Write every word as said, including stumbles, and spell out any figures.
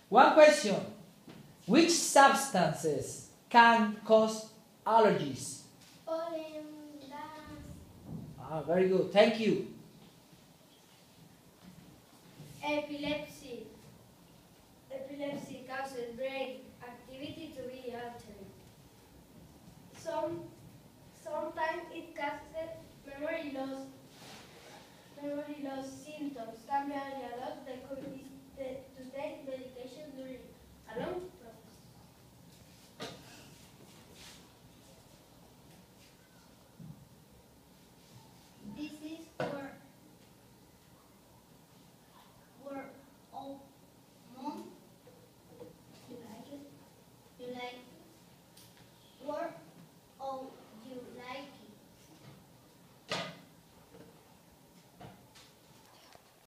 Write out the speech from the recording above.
One question. Which substances can cause allergies? Pollen, gas. Ah, very good. Thank you. Epilepsy. Epilepsy causes brain activity to be altered. Some, sometimes it causes memory loss. Memory loss symptoms can be a lot that could be to take medication during a long